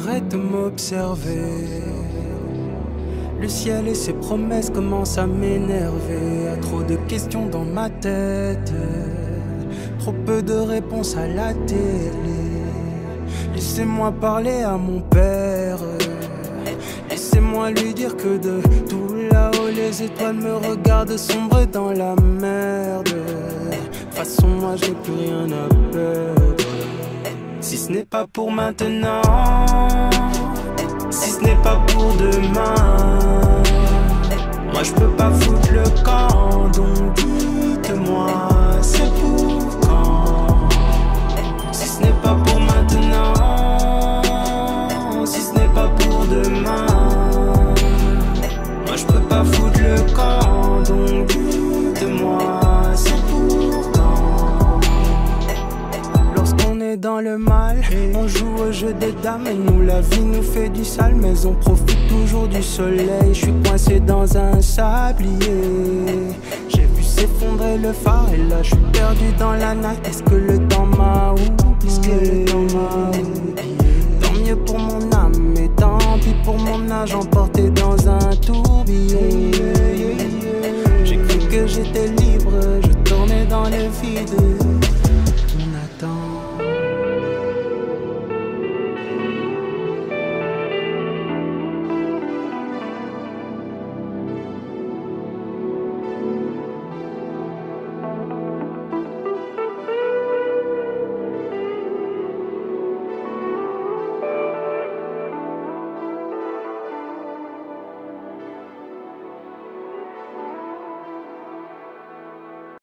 Arrête de m'observer. Le ciel et ses promesses commencent à m'énerver. Y'a trop de questions dans ma tête, trop peu de réponses à la télé. Laissez-moi parler à mon père, laissez-moi lui dire que de tout là-haut les étoiles me regardent sombrer dans la merde. De toute façon moi j'ai plus rien à perdre. Si ce n'est pas pour maintenant, si ce n'est pas pour demain, moi je peux pas foutre le camp. Donc dites-moi c'est pour quand. Si ce n'est pas pour maintenant, si ce n'est pas pour demain, moi je peux pas foutre le camp. Donc dites-moi c'est pour quand. Lorsqu'on est dans le mal, on joue au jeu des dames et nous la vie nous fait du sale, mais on profite toujours du soleil. Je suis coincé dans un sablier, j'ai vu s'effondrer le phare et là je suis perdu dans la night. Est-ce que le temps m'a oublié? Tant mieux pour mon âme et tant pis pour mon âge emporté dans un tourbillon. J'ai cru que j'étais